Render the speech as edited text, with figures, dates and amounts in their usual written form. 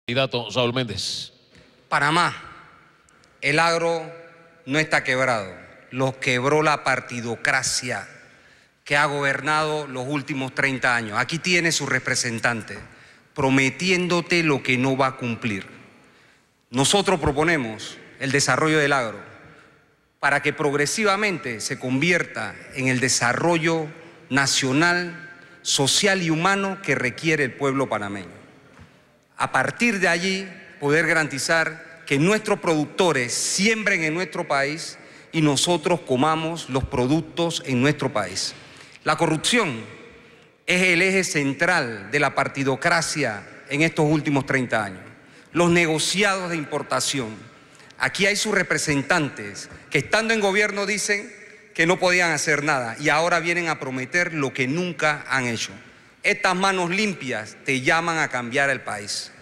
Candidato Saúl Méndez. Panamá, el agro no está quebrado, lo quebró la partidocracia que ha gobernado los últimos 30 años. Aquí tiene su representante, prometiéndote lo que no va a cumplir. Nosotros proponemos el desarrollo del agro para que progresivamente se convierta en el desarrollo nacional, social y humano que requiere el pueblo panameño. A partir de allí, poder garantizar que nuestros productores siembren en nuestro país y nosotros comamos los productos en nuestro país. La corrupción es el eje central de la partidocracia en estos últimos 30 años. Los negociados de importación. Aquí hay sus representantes que estando en gobierno dicen que no podían hacer nada y ahora vienen a prometer lo que nunca han hecho. Estas manos limpias te llaman a cambiar el país.